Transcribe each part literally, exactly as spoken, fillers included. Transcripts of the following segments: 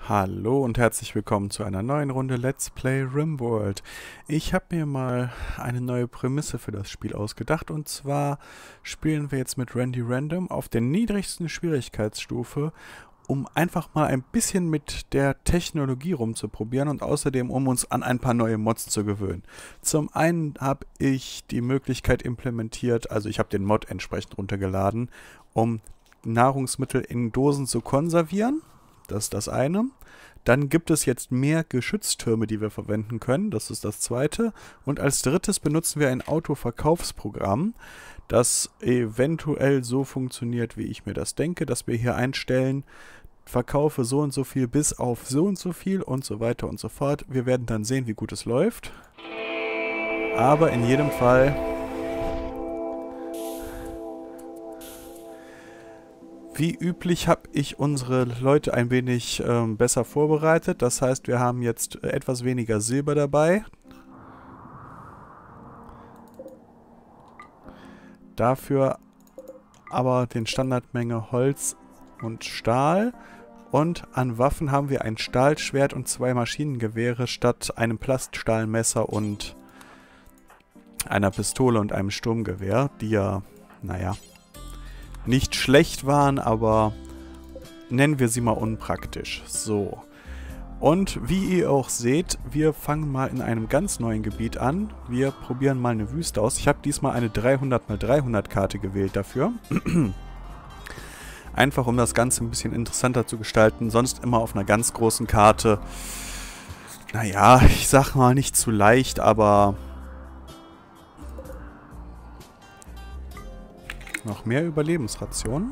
Hallo und herzlich willkommen zu einer neuen Runde Let's Play RimWorld. Ich habe mir mal eine neue Prämisse für das Spiel ausgedacht, und zwar spielen wir jetzt mit Randy Random auf der niedrigsten Schwierigkeitsstufe, um einfach mal ein bisschen mit der Technologie rumzuprobieren und außerdem um uns an ein paar neue Mods zu gewöhnen. Zum einen habe ich die Möglichkeit implementiert, also ich habe den Mod entsprechend runtergeladen, um Nahrungsmittel in Dosen zu konservieren. Das ist das eine. Dann gibt es jetzt mehr Geschütztürme, die wir verwenden können. Das ist das zweite. Und als drittes benutzen wir ein Autoverkaufsprogramm, das eventuell so funktioniert, wie ich mir das denke, dass wir hier einstellen, verkaufe so und so viel bis auf so und so viel und so weiter und so fort. Wir werden dann sehen, wie gut es läuft. Aber in jedem Fall... Wie üblich habe ich unsere Leute ein wenig ähm, besser vorbereitet. Das heißt, wir haben jetzt etwas weniger Silber dabei. Dafür aber den Standardmenge Holz und Stahl. Und an Waffen haben wir ein Stahlschwert und zwei Maschinengewehre statt einem Plaststahlmesser und einer Pistole und einem Sturmgewehr, die ja, naja... nicht schlecht waren, aber nennen wir sie mal unpraktisch. So. Und wie ihr auch seht, wir fangen mal in einem ganz neuen Gebiet an. Wir probieren mal eine Wüste aus. Ich habe diesmal eine dreihundert mal dreihundert Karte gewählt dafür. Einfach um das Ganze ein bisschen interessanter zu gestalten. Sonst immer auf einer ganz großen Karte. Naja, ich sag mal nicht zu leicht, aber... Noch mehr Überlebensrationen.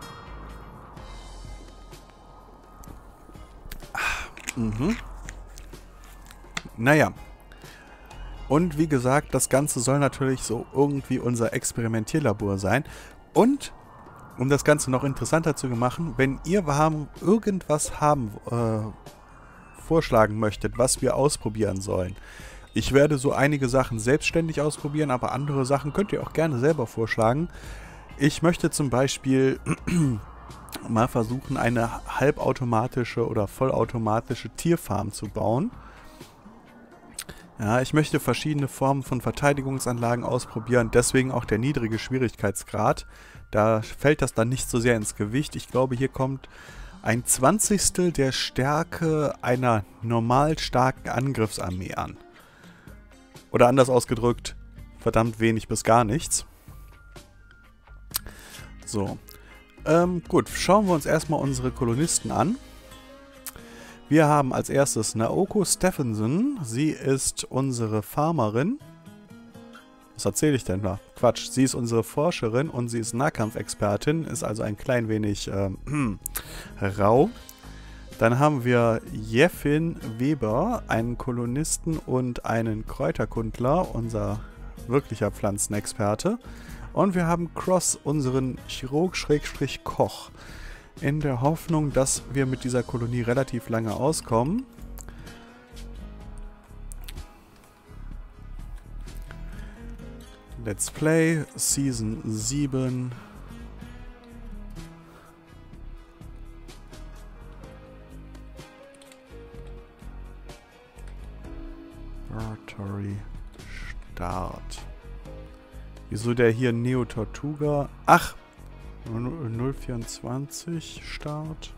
Mhm. Naja. Und wie gesagt, das Ganze soll natürlich so irgendwie unser Experimentierlabor sein. Und, um das Ganze noch interessanter zu machen, wenn ihr haben, irgendwas haben, äh, vorschlagen möchtet, was wir ausprobieren sollen. Ich werde so einige Sachen selbstständig ausprobieren, aber andere Sachen könnt ihr auch gerne selber vorschlagen. Ich möchte zum Beispiel mal versuchen, eine halbautomatische oder vollautomatische Tierfarm zu bauen. Ja, ich möchte verschiedene Formen von Verteidigungsanlagen ausprobieren, deswegen auch der niedrige Schwierigkeitsgrad. Da fällt das dann nicht so sehr ins Gewicht. Ich glaube, hier kommt ein Zwanzigstel der Stärke einer normal starken Angriffsarmee an. Oder anders ausgedrückt, verdammt wenig bis gar nichts. So, ähm, gut, schauen wir uns erstmal unsere Kolonisten an. Wir haben als erstes Naoko Stephenson. Sie ist unsere Farmerin. Was erzähle ich denn da? Quatsch, sie ist unsere Forscherin und sie ist Nahkampfexpertin, ist also ein klein wenig ähm, rau. Dann haben wir Jeffin Weber, einen Kolonisten und einen Kräuterkundler, unser wirklicher Pflanzenexperte. Und wir haben Cross, unseren Chirurg-Koch, in der Hoffnung, dass wir mit dieser Kolonie relativ lange auskommen. Let's Play, Season sieben. Laboratory Start. Wieso der hier Neo Tortuga? Ach! null vierundzwanzig Start.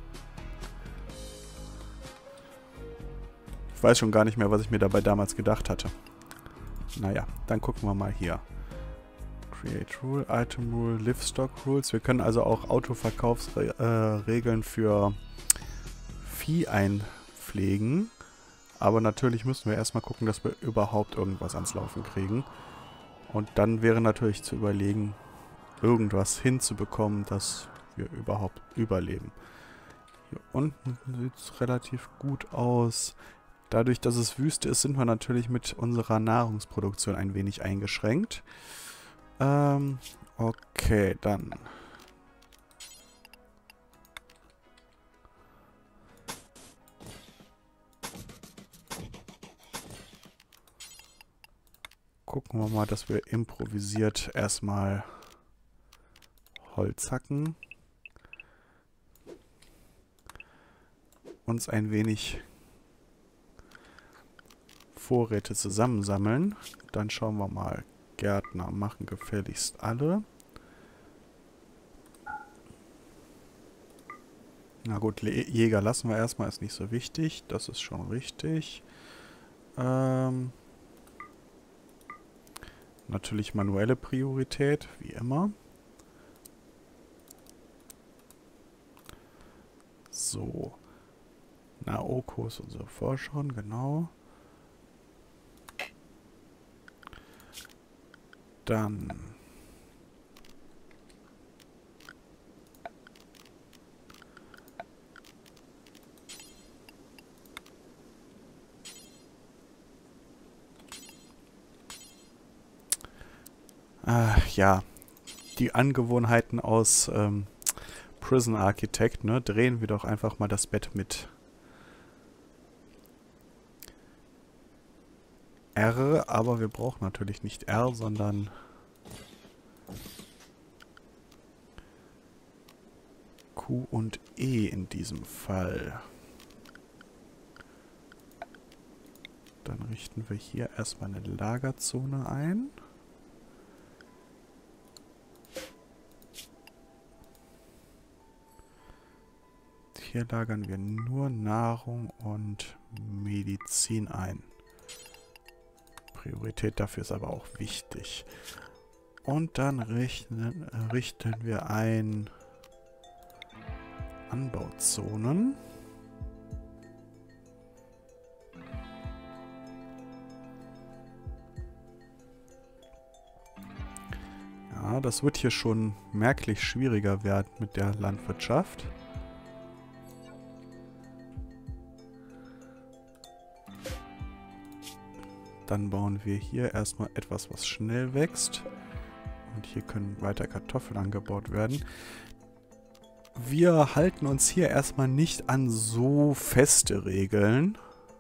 Ich weiß schon gar nicht mehr, was ich mir dabei damals gedacht hatte. Naja, dann gucken wir mal hier. Create Rule, Item Rule, Livestock Rules. Wir können also auch Autoverkaufsregeln äh, für Vieh einpflegen. Aber natürlich müssen wir erstmal gucken, dass wir überhaupt irgendwas ans Laufen kriegen. Und dann wäre natürlich zu überlegen, irgendwas hinzubekommen, dass wir überhaupt überleben. Hier unten sieht es relativ gut aus. Dadurch, dass es Wüste ist, sind wir natürlich mit unserer Nahrungsproduktion ein wenig eingeschränkt. Ähm, okay, dann... Gucken wir mal, dass wir improvisiert erstmal Holz hacken. uns ein wenig Vorräte zusammensammeln. Dann schauen wir mal. Gärtner machen gefälligst alle. Na gut, Le Jäger lassen wir erstmal, ist nicht so wichtig. Das ist schon richtig. Ähm, natürlich manuelle Priorität, wie immer. So. Naoko ist unsere Forscherin, genau. Dann äh, ja, die Angewohnheiten aus ähm, Prison Architect, ne? Drehen wir doch einfach mal das Bett mit R, aber wir brauchen natürlich nicht R, sondern Q und E in diesem Fall. Dann richten wir hier erstmal eine Lagerzone ein. Hier lagern wir nur Nahrung und Medizin ein. Priorität dafür ist aber auch wichtig. Und dann richten, äh, richten wir ein Anbauzonen. Ja, das wird hier schon merklich schwieriger werden mit der Landwirtschaft. Dann bauen wir hier erstmal etwas, was schnell wächst. Und hier können weiter Kartoffeln angebaut werden. Wir halten uns hier erstmal nicht an so feste Regeln.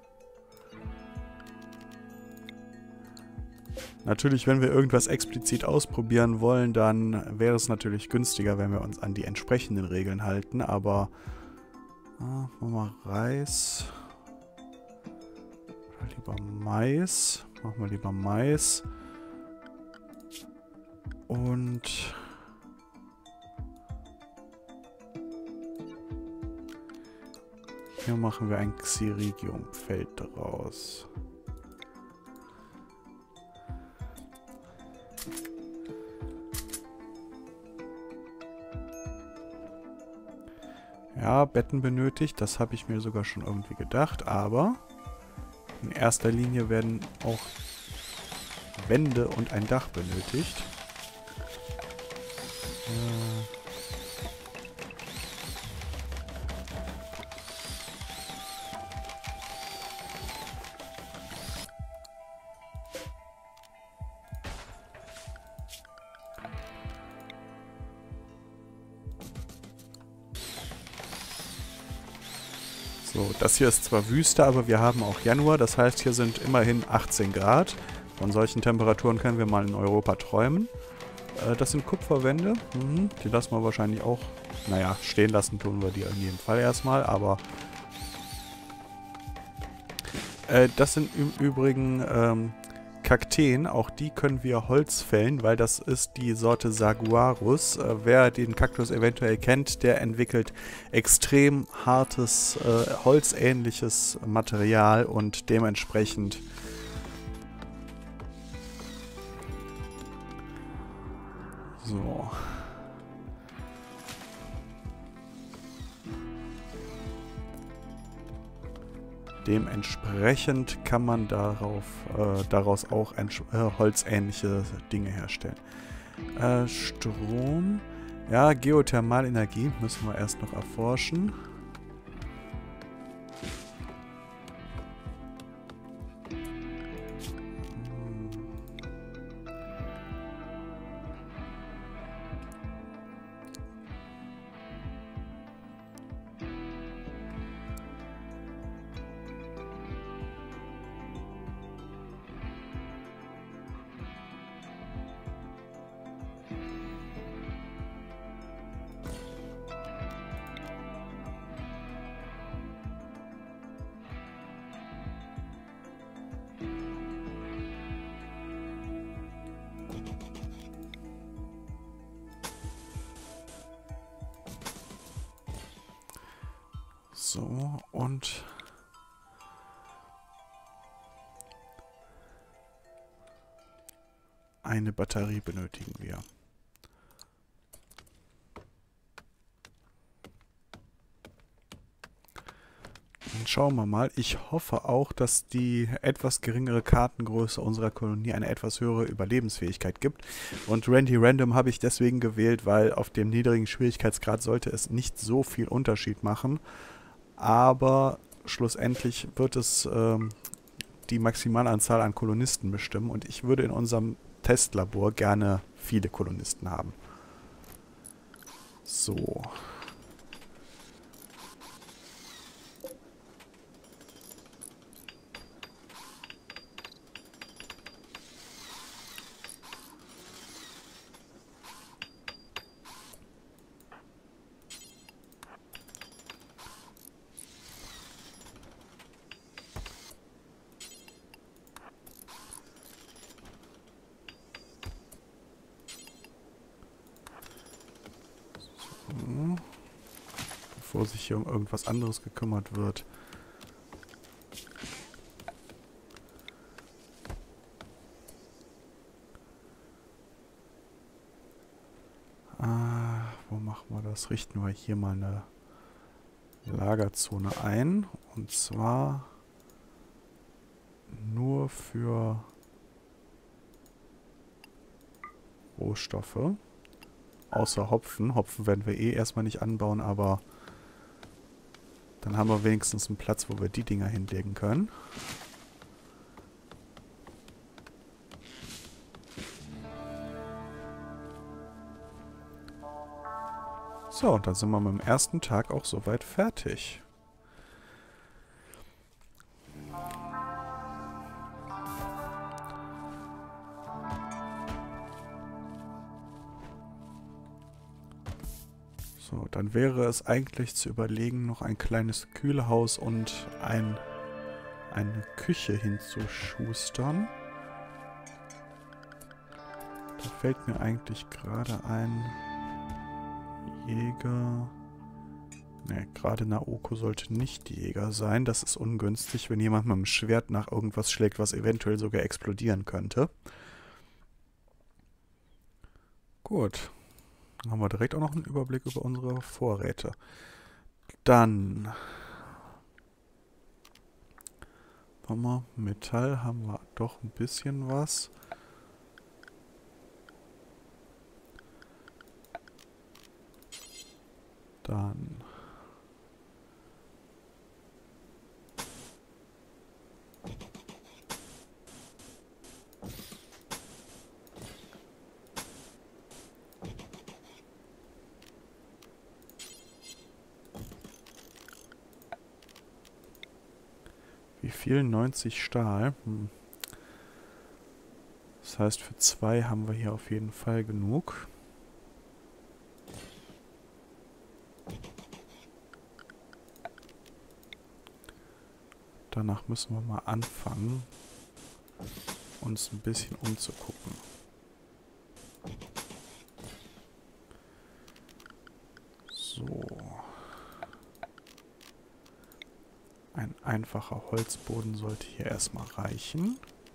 Natürlich, wenn wir irgendwas explizit ausprobieren wollen, dann wäre es natürlich günstiger, wenn wir uns an die entsprechenden Regeln halten. Aber ah, machen wir mal Reis. Oder lieber Mais. Machen wir lieber Mais. Und hier machen wir ein Xerigium-Feld draus. Ja, Betten benötigt, das habe ich mir sogar schon irgendwie gedacht, aber in erster Linie werden auch Wände und ein Dach benötigt. Äh So, das hier ist zwar Wüste, aber wir haben auch Januar. Das heißt, hier sind immerhin achtzehn Grad. Von solchen Temperaturen können wir mal in Europa träumen. Äh, das sind Kupferwände. Mhm, die lassen wir wahrscheinlich auch, naja, stehen lassen tun wir die in jedem Fall erstmal. Aber äh, das sind im Übrigen ähm, Kakteen. Auch die können wir Holz fällen, weil das ist die Sorte Saguarus. Äh, wer den Kaktus eventuell kennt, der entwickelt extrem hartes, äh, holzähnliches Material und dementsprechend so. Dementsprechend kann man darauf, äh, daraus auch äh, holzähnliche Dinge herstellen. Äh, Strom. Ja, Geothermalenergie müssen wir erst noch erforschen. So, und eine Batterie benötigen wir. Dann schauen wir mal. Ich hoffe auch, dass die etwas geringere Kartengröße unserer Kolonie eine etwas höhere Überlebensfähigkeit gibt. Und Randy Random habe ich deswegen gewählt, weil auf dem niedrigen Schwierigkeitsgrad sollte es nicht so viel Unterschied machen. Aber schlussendlich wird es ähm, die Maximalanzahl an Kolonisten bestimmen. Und ich würde in unserem Testlabor gerne viele Kolonisten haben. So. Bevor sich hier um irgendwas anderes gekümmert wird. Ah, wo machen wir das? Richten wir hier mal eine Lagerzone ein. Und zwar nur für Rohstoffe. Außer Hopfen. Hopfen werden wir eh erstmal nicht anbauen, aber dann haben wir wenigstens einen Platz, wo wir die Dinger hinlegen können. So, und dann sind wir mit dem ersten Tag auch soweit fertig. So, dann wäre es eigentlich zu überlegen, noch ein kleines Kühlhaus und ein, eine Küche hinzuschustern. Da fällt mir eigentlich gerade ein Jäger. Ne, gerade Naoko sollte nicht Jäger sein. Das ist ungünstig, wenn jemand mit dem Schwert nach irgendwas schlägt, was eventuell sogar explodieren könnte. Gut. Dann haben wir direkt auch noch einen Überblick über unsere Vorräte. Dann haben wir Metall, haben wir doch ein bisschen was. Dann wie viel? neunzig Stahl. Hm. Das heißt, für zwei haben wir hier auf jeden Fall genug. Danach müssen wir mal anfangen, uns ein bisschen umzugucken. So. Ein einfacher Holzboden sollte hier erstmal reichen.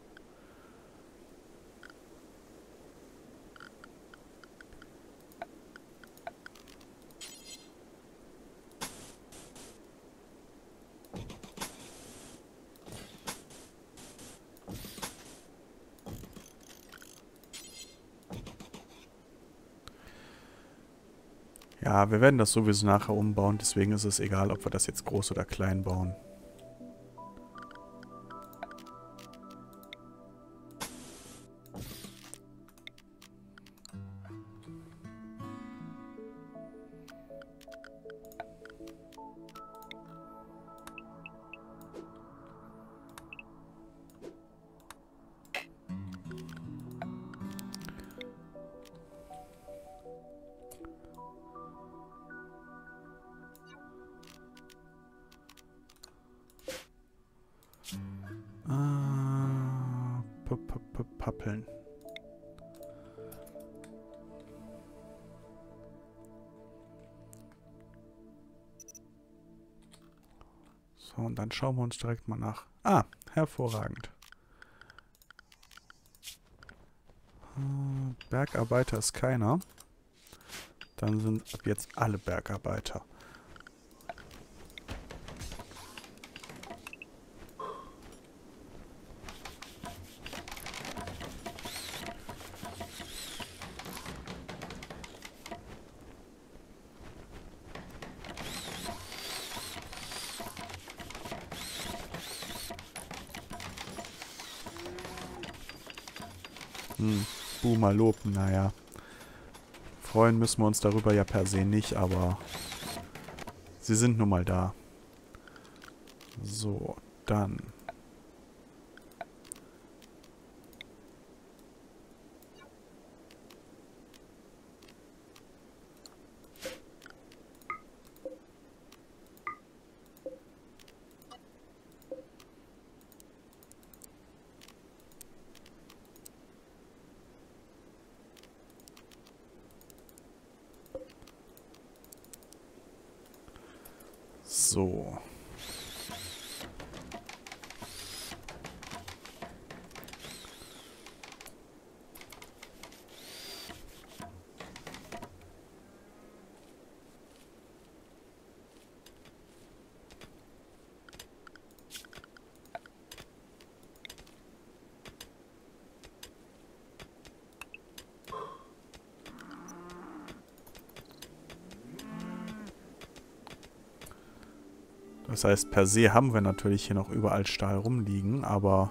Ja, wir werden das sowieso nachher umbauen, deswegen ist es egal, ob wir das jetzt groß oder klein bauen. Ah, Pappeln. So, und dann schauen wir uns direkt mal nach. Ah, hervorragend. Äh, Bergarbeiter ist keiner. Dann sind ab jetzt alle Bergarbeiter. Hm, Boomer loben, naja. Freuen müssen wir uns darüber ja per se nicht, aber sie sind nun mal da. So, dann. So. Das heißt, per se haben wir natürlich hier noch überall Stahl rumliegen, aber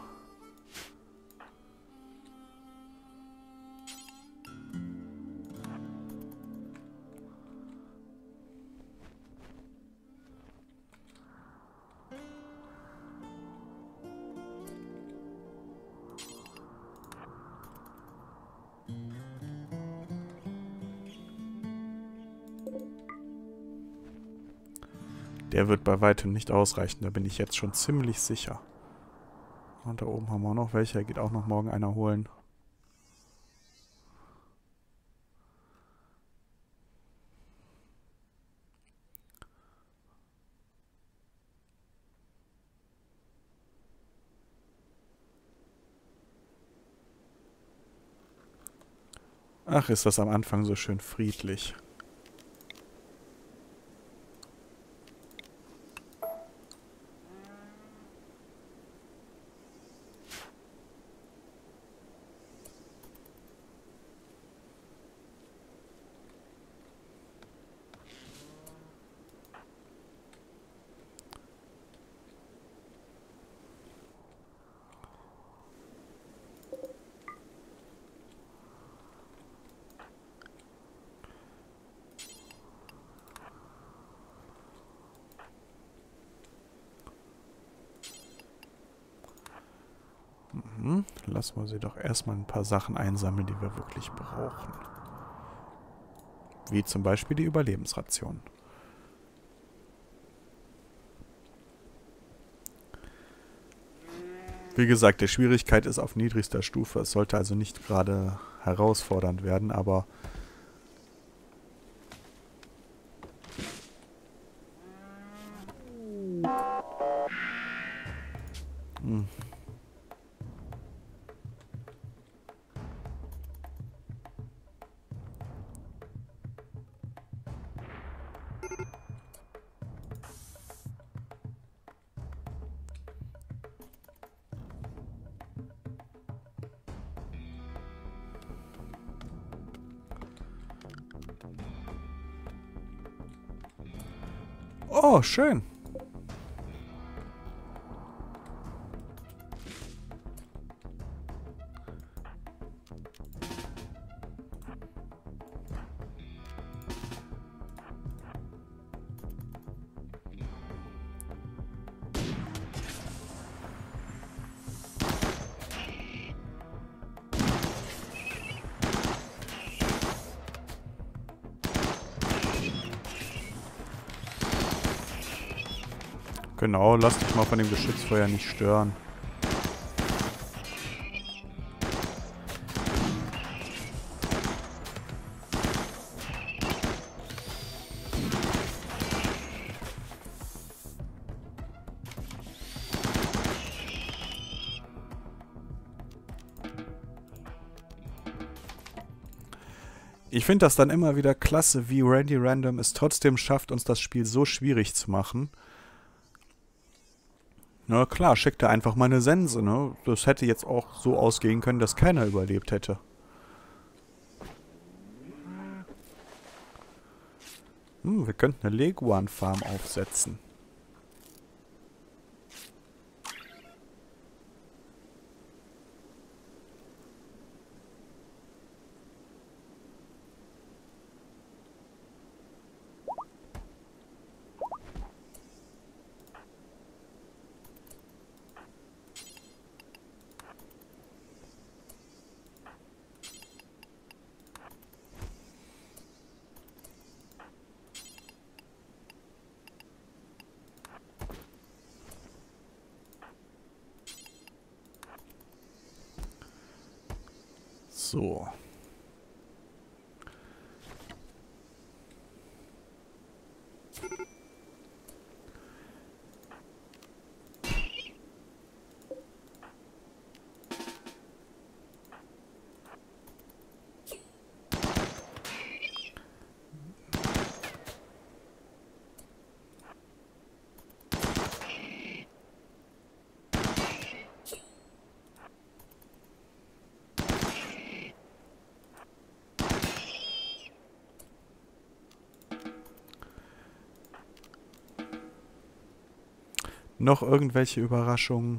der wird bei weitem nicht ausreichen, da bin ich jetzt schon ziemlich sicher. Und da oben haben wir auch noch welche, da geht auch noch morgen einer holen. Ach, ist das am Anfang so schön friedlich. Mhm. Lassen wir sie doch erstmal ein paar Sachen einsammeln, die wir wirklich brauchen. Wie zum Beispiel die Überlebensration. Wie gesagt, die Schwierigkeit ist auf niedrigster Stufe. Es sollte also nicht gerade herausfordernd werden, aber hm. Oh, schön. Genau, lass dich mal von dem Geschützfeuer nicht stören. Ich finde das dann immer wieder klasse, wie Randy Random es trotzdem schafft, uns das Spiel so schwierig zu machen. Na klar, schickt er einfach mal eine Sense, ne? Das hätte jetzt auch so ausgehen können, dass keiner überlebt hätte. Hm, wir könnten eine Leguan-Farm aufsetzen. So. Noch irgendwelche Überraschungen?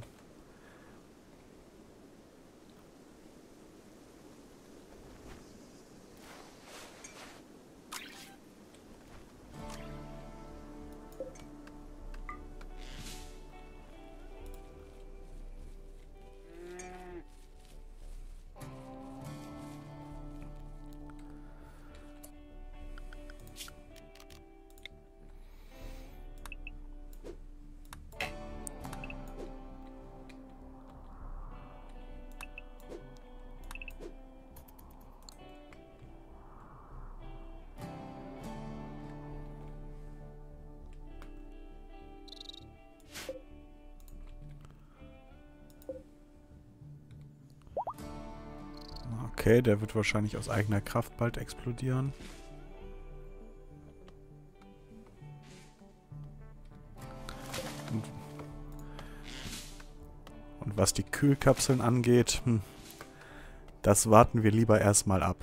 Okay, der wird wahrscheinlich aus eigener Kraft bald explodieren. Und, und was die Kühlkapseln angeht, hm, das warten wir lieber erstmal ab.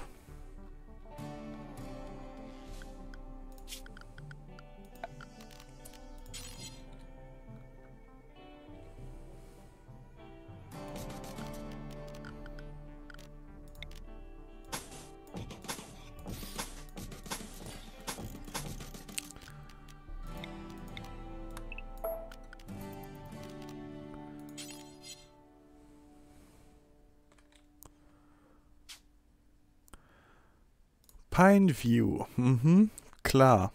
Pineview. Mhm, klar.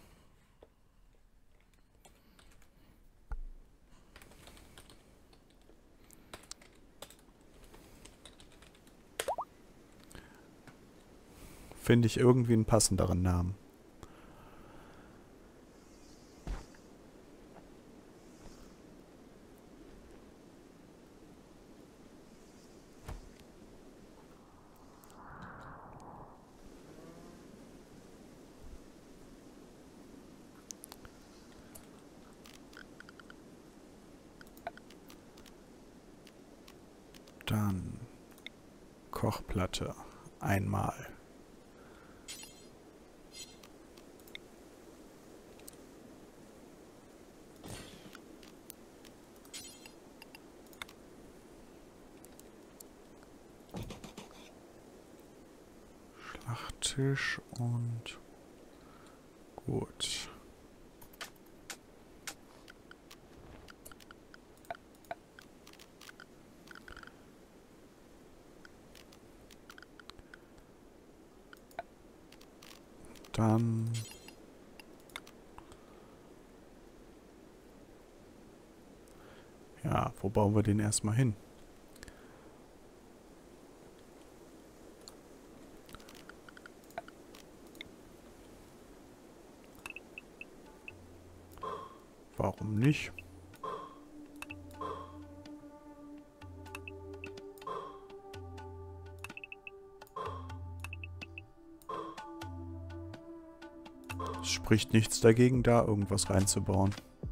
Finde ich irgendwie einen passenderen Namen. Dann Kochplatte einmal. Schlachttisch und gut. Dann ja, wo bauen wir den erstmal hin? Warum nicht? Es spricht nichts dagegen, da irgendwas reinzubauen.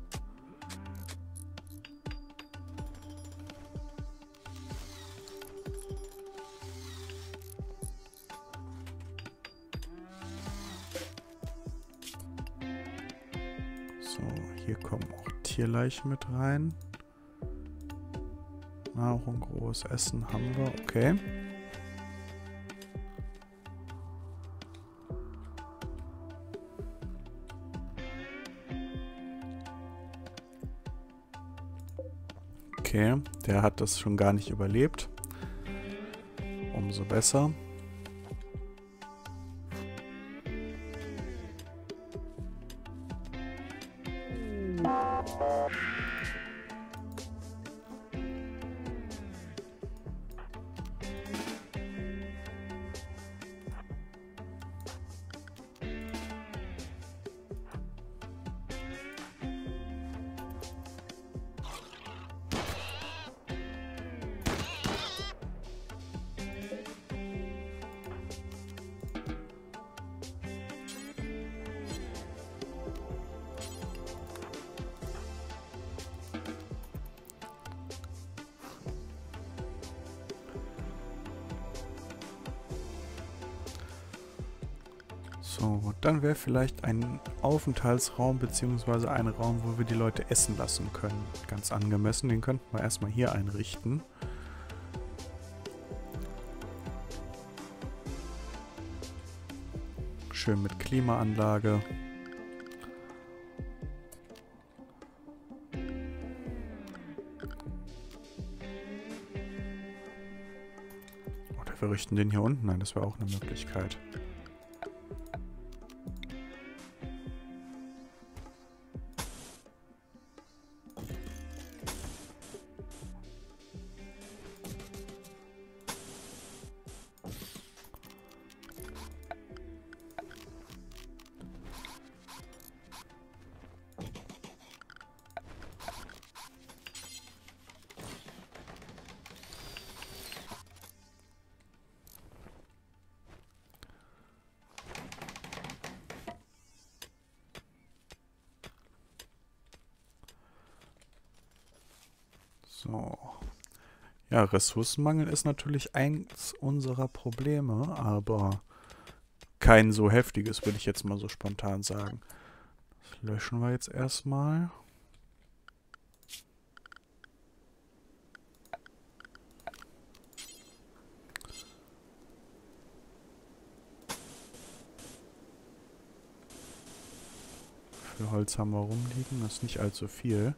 So, hier kommen auch Tierleichen mit rein. Nahrung, groß, Essen haben wir, okay. Okay, der hat das schon gar nicht überlebt. Umso besser. So, dann wäre vielleicht ein Aufenthaltsraum bzw. ein Raum, wo wir die Leute essen lassen können. Ganz angemessen, den könnten wir erstmal hier einrichten. Schön mit Klimaanlage. Oder wir richten den hier unten ein, das wäre auch eine Möglichkeit. So. Ja, Ressourcenmangel ist natürlich eins unserer Probleme, aber kein so heftiges, würde ich jetzt mal so spontan sagen. Das löschen wir jetzt erstmal. Für Holz haben wir rumliegen, das ist nicht allzu viel.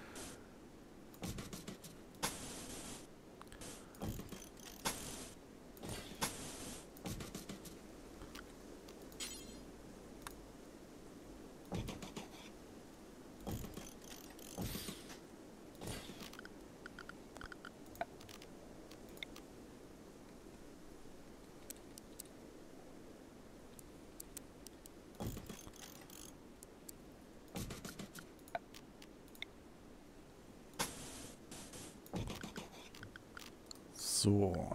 So.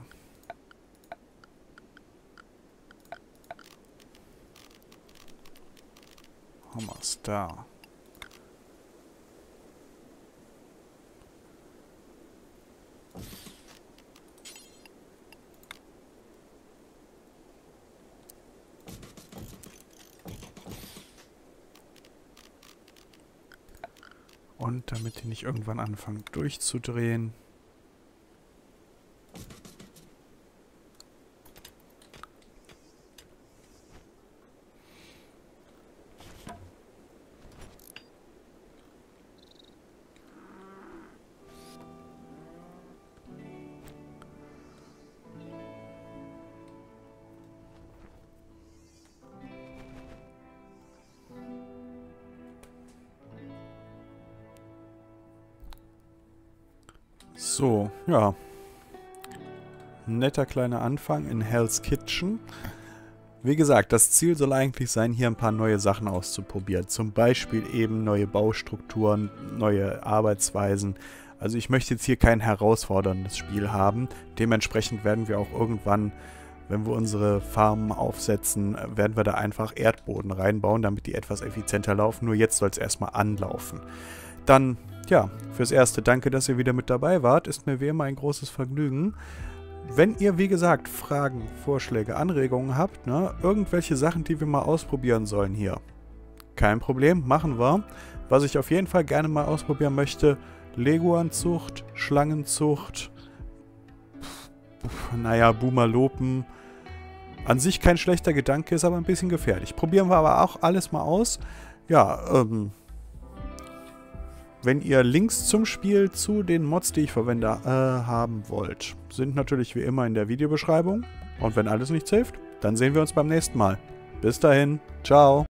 Haben wir es da. Und damit die nicht irgendwann anfangen durchzudrehen. So, ja. Netter kleiner Anfang in Hell's Kitchen. Wie gesagt, das Ziel soll eigentlich sein, hier ein paar neue Sachen auszuprobieren. Zum Beispiel eben neue Baustrukturen, neue Arbeitsweisen. Also ich möchte jetzt hier kein herausforderndes Spiel haben. Dementsprechend werden wir auch irgendwann wenn wir unsere Farmen aufsetzen, werden wir da einfach Erdboden reinbauen, damit die etwas effizienter laufen. Nur jetzt soll es erstmal anlaufen. Dann, ja, fürs Erste danke, dass ihr wieder mit dabei wart. Ist mir wie immer ein großes Vergnügen. Wenn ihr, wie gesagt, Fragen, Vorschläge, Anregungen habt, ne, irgendwelche Sachen, die wir mal ausprobieren sollen hier, kein Problem, machen wir. Was ich auf jeden Fall gerne mal ausprobieren möchte, Leguanzucht, Schlangenzucht, naja, Bumalopen. An sich kein schlechter Gedanke, ist aber ein bisschen gefährlich. Probieren wir aber auch alles mal aus. Ja, ähm, wenn ihr Links zum Spiel zu den Mods, die ich verwende, äh, haben wollt, sind natürlich wie immer in der Videobeschreibung. Und wenn alles nichts hilft, dann sehen wir uns beim nächsten Mal. Bis dahin, ciao.